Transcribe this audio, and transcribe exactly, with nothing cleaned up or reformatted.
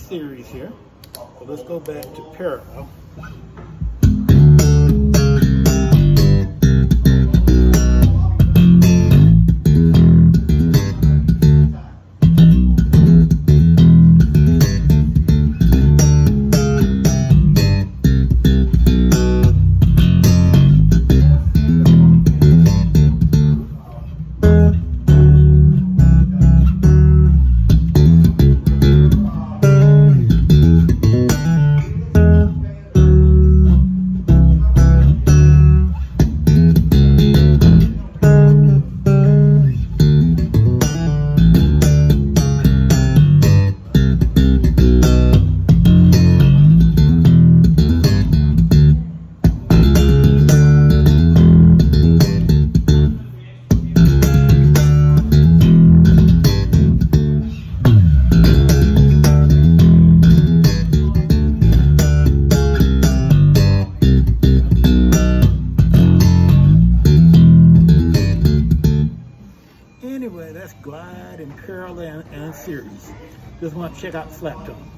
series here. So let's go back to parallel. Anyway, that's glide and parallel and series. Just want to check out the flat tone.